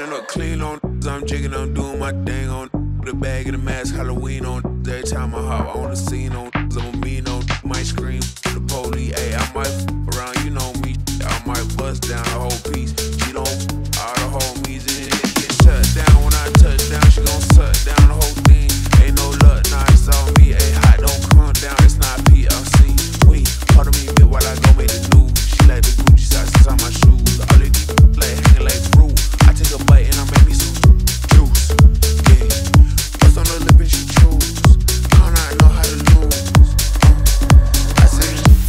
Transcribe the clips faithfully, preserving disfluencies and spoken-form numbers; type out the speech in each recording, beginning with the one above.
Running up clean on, I'm jigging, I'm doing my thing on. With a bag and a mask, Halloween on. Every time I hop on the scene on, I'm a mean on. Might scream to the police, ayy, I might f around, you know me. I might bust down the whole piece. She don't all the whole me's and it get shut down. When I touch down, she gon' shut down the whole thing. Ain't no luck, nah, it's all me. Ayy, hot don't come down, it's not P L C. We, part of me bit while I go make the news. She like the Gucci socks inside my shoes. All they like hanging like fruit. I take a bite and I make me some juice. Yeah, what's on the lip and she choose. I don't not know how to lose. I say.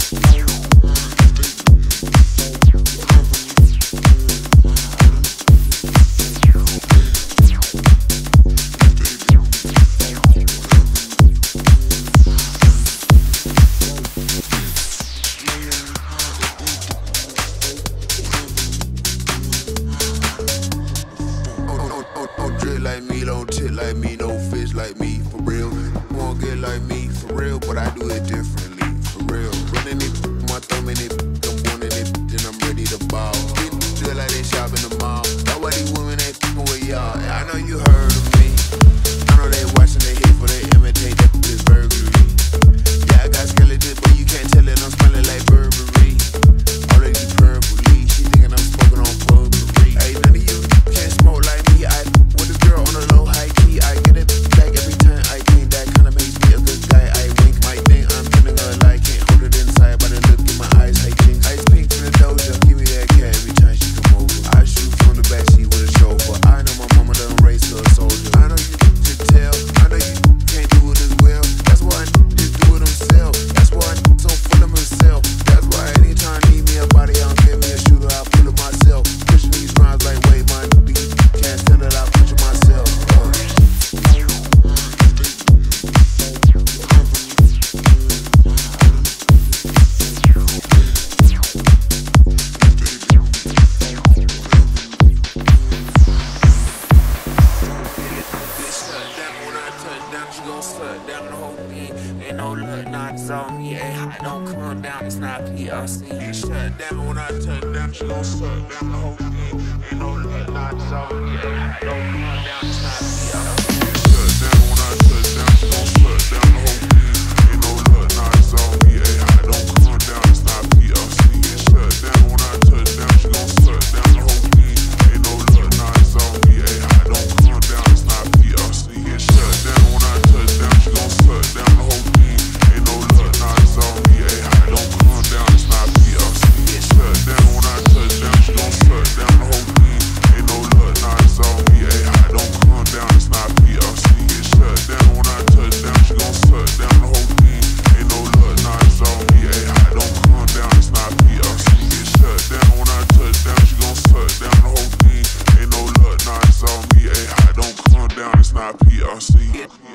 Like me, don't tit like me, no fish like me, for real. Won't get like me, for real, but I do it differently, for real. Running it, my thumb in it, I'm born in it, then I'm ready to ball. Feel like they shop in the mall. That's why these women ain't f***ing with y'all. And I know you heard of me. I know they watching, they hate for they imitate that this burglary. Yeah, I got skeletons, but you can't tell it, I'm smelling like Burberry. All of these purpley, she thinking I'm smoking on Burberry. Hey, none of you can't smoke like me, I with a girl on a low high key, I get it back every time I clean. That kinda makes me a good guy. I wink, my thing, I'm feeling a lie. Can't hold it inside, but I look in my eyes, I think. Ice pink from the Doge, give me that cat every time she come over. I shoot from the backseat with a chauffeur. I know my mama done raised her a soldier. I know you can tell, I know you can't do it as well. That's why I just do it himself. That's why I'm so full of himself. That's why anytime I need me a body, I don't give me a shooter, I pull it myself. Pushing these rhymes like wait, my beat. Can't stand it, I push it myself. Uh. She gon' shut down the whole thing. Ain't no luck, nah, it's on me. Ain't hot, don't come down, it's not P L C. Shut down when I touch down, she gon' shut down the whole thing. Ain't no luck, nah, it's on me. Ain't hot, don't come down, it's not P L C. Shut down when I touch down, she gon' shut down the whole thing. Ain't no luck, nah, it's on me. Ain't hot, don't come down, it's not P L C. Shut down when I touch down, she gon' shut down the whole thing. Ain't no luck, nah, it's on me. Ain't hot, don't come down, it's not P L C. Shut down when I touch down, she gon' shut down the whole thing. Ain't no luck, nah, it's on me. Ain't hot, don't come down, it's not P L C. Shut down when I touch down, she gon' shut down the whole thing. Ain't no luck, nah, it's on me. Ain't hot, don't come down, it's not P L C. Shut down when I touch down, she gon' shut down the whole thing. Ain't no luck, nah, it's on me. Ain't hot, don't come down, it's not P L C. Shut down when I touch down, she gon' shut down the whole thing. Ain't no luck, nah, it's on me. Ain't hot, don't come down, it's not P L C.